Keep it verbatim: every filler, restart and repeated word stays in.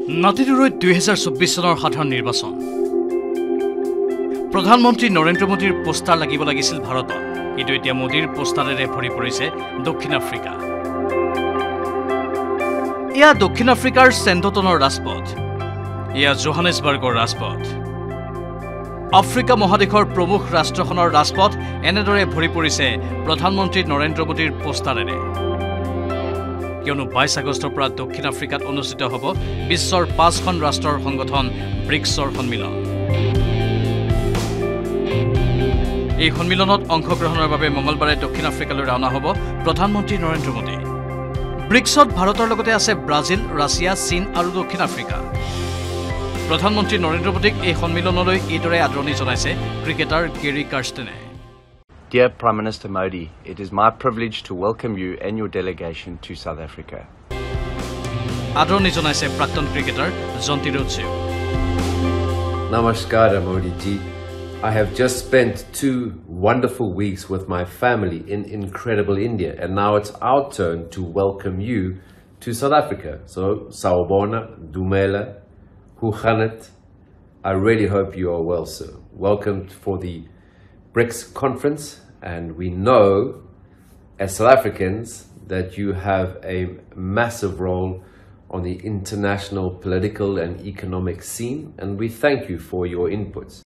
নাতিদুৰৈত দুই হাজাৰ চৌব্বিছ চনৰ সাধাৰণ নিৰ্বাচন প্ৰধানমন্ত্ৰী নৰেন্দ্ৰ মোদীৰ পোষ্টাৰ লাগিব লাগিছিল ভাৰতত কিন্তু এতিয়া মোদীৰ পোষ্টাৰেৰে ভৰি পৰিছে দক্ষিণ আফ্ৰিকা ইয়া দক্ষিণ আফ্ৰিকাৰ চেণ্টটনৰ ৰাজপথ ইয়া জোহানেছবাৰ্গৰ ৰাজপথ আফ্ৰিকা মহাদেশৰ প্ৰমুখ ৰাষ্ট্ৰখনৰ ৰাজপথ এনেদৰে ভৰি পৰিছে প্ৰধানমন্ত্ৰী নৰেন্দ্ৰ মোদীৰ পোষ্টাৰেৰে কিয়নো বাইছ আগষ্টৰ পৰা দক্ষিণ আফ্ৰিকাত অনুষ্ঠিত হ'ব বিশ্বৰ পাঁচখন ৰাষ্ট্ৰৰ সংগঠন ব্ৰিক্সৰ সন্মিলন এই সন্মিলনত অংশগ্ৰহণৰ বাবে মঙলবাৰে দক্ষিণ আফ্ৰিকালৈ ৰাওনা হ'ব প্ৰধানমন্ত্ৰী নৰেন্দ্ৰ মোদী ব্ৰিক্সত ভাৰতৰ লগতে আছে ব্ৰাজিল ৰাছিয়া চীন আৰু দক্ষিণ আফ্ৰিকা প্ৰধানমন্ত্ৰী নৰেন্দ্ৰ মোদীক এই সন্মিলনলৈ এইদৰে আদৰণি জনাইছে ক্ৰিকেটাৰ গেৰী কাৰ্ষ্টেনে Dear Prime Minister Modi, it is my privilege to welcome you and your delegation to South Africa. আদৰণি জনাইছে প্ৰাক্তন ক্ৰিকেটাৰ জন্তি ৰোডছে Namaskar Modi ji. I have just spent two wonderful weeks with my family in incredible India and now it's our turn to welcome you to South Africa. So Sawubona, Dumela, Huchanet. I really hope you are well, sir. Welcome for the BRICS conference, and we know as South Africans that you have a massive role on the international political and economic scene, and we thank you for your inputs.